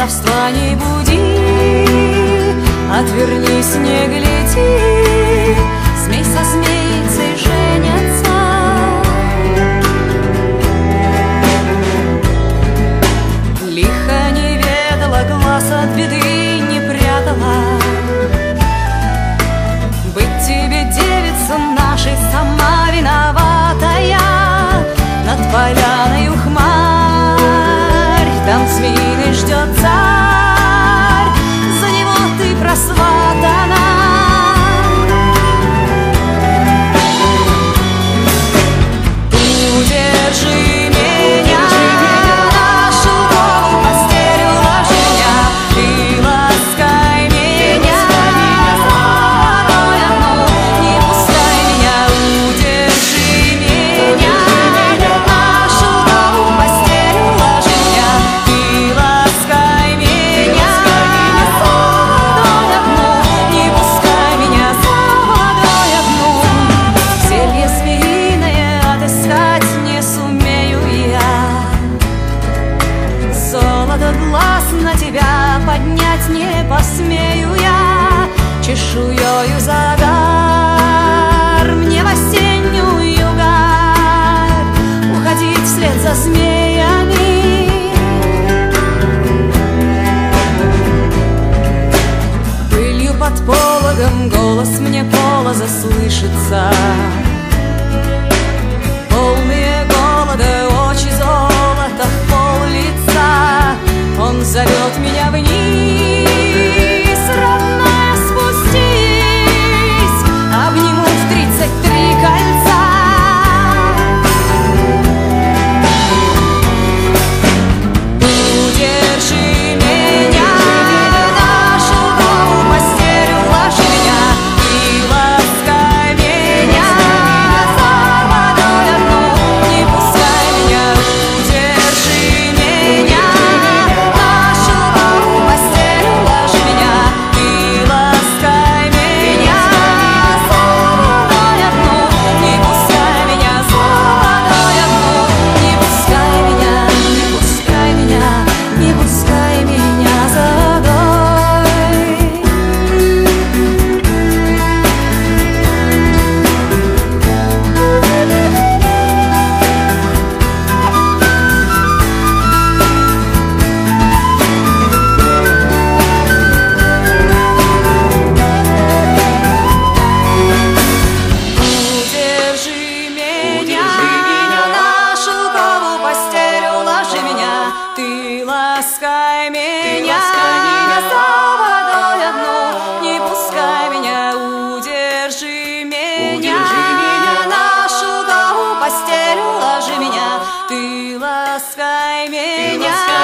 колдовства не буди, отвернись, не гляди, змей со змейцей женятся. Лихо не ведала, глаз от беды не прятала. Быть тебе, девица нашей, сама виноватая. Над поляною хмарь, там змеиный ждет царь, за него ты просватана. Удержи меня, на шелковую постель уложи меня, ты ласкай меня, водой одну не пускай меня. Удержи меня, на шелковую постель уложи меня, ты ласкай меня, водой одну не пускай меня, водой одну. Зелье змеиное отыскать не сумею я, золото глаз на тебя поднять не посмею я. Чешуёю загар мне в осеннюю гарь уходить вслед за змеями. Пылью под пологом голос мне полоза слышится. Полные голода очи, золота в пол лица. Он зовет меня вниз, родная, спустись, обниму в 33 кольца. Удержи меня, на шелковую постель уложи меня, и ласкай меня, за водой одну не пускай меня. Удержи меня, на шелковую постель уложи меня, и ласкай меня, за водой одну не пускай меня, за водой одну не пускай меня, не пускай меня, не пускай меня за водой. Удержи меня, на шелковую постель уложи меня, ты ласкай меня, за водой одну не пускай меня. Удержи меня, на шелковую постель уложи меня, ты ласкай меня.